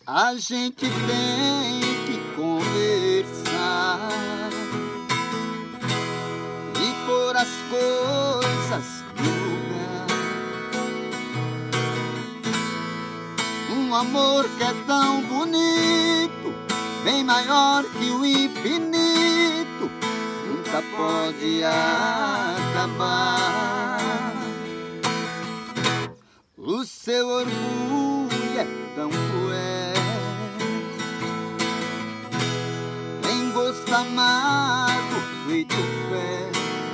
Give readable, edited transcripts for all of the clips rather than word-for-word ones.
A gente tem que conversar e pôr as coisas no lugar. Um amor que é tão bonito, bem maior que o infinito, nunca pode acabar. O seu orgulho é tão cruel, tem gosto amargo feito fé.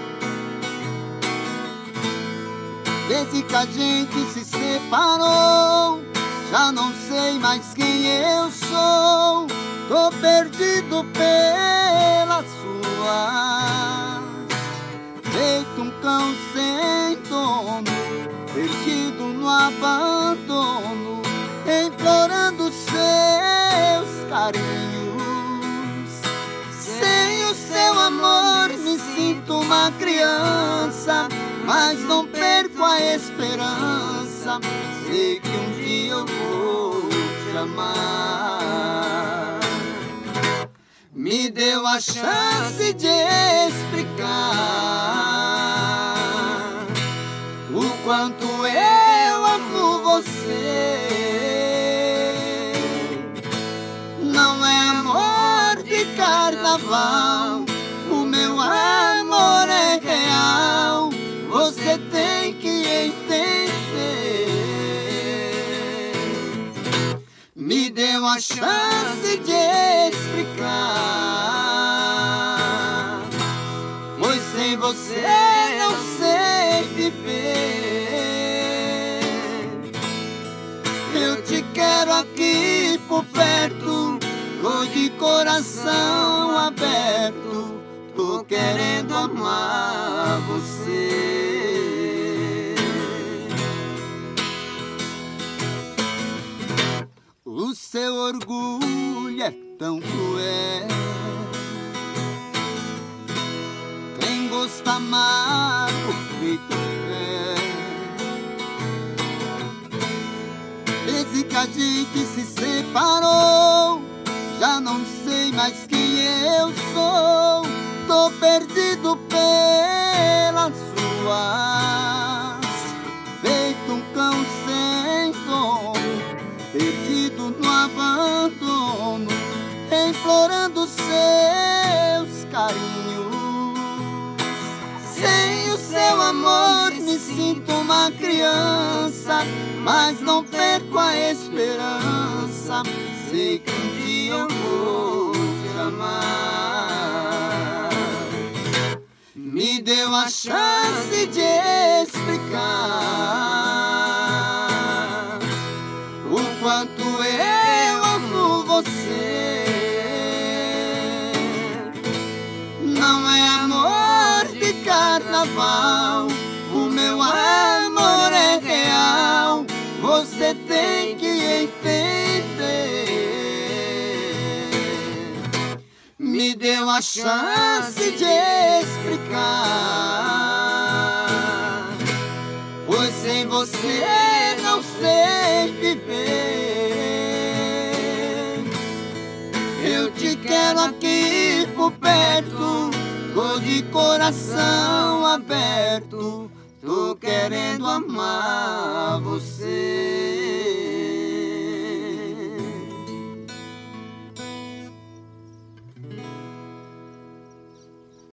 Desde que a gente se separou, já não sei mais quem eu sou. Tô perdido pelas suas, feito um cão sem dono, perdido no abandono, implorando seus carinhos. Sem o seu amor me sinto uma criança, mas não perco a esperança. Sei que um dia eu vou te amar. Me deu a chance de explicar o quanto eu amo você. Não é amor de carnaval, o meu amor é real. Você tem que entender. Me deu a chance de explicar, pois sem você não sei viver. Eu te quero aqui por perto, tô de coração aberto, tô querendo amar você. O seu orgulho é tão cruel, tem gosto amargo feito fé. Desde que a gente se separou, já não sei mais quem eu sou. Tô perdido pelas suas, feito um cão sem dono, perdido no abandono, implorando seus carinhos. Sem o seu amor me sinto uma criança, mas não perco a esperança. Sei que um dia eu vou te amar. Me deu a chance de explicar o quanto eu amo você. Não é amor de carnaval, o meu amor é real. Você tem que entender. Me deu a chance de explicar, pois sem você não sei viver. Eu te quero aqui por perto, tô de coração aberto, tô querendo amar você.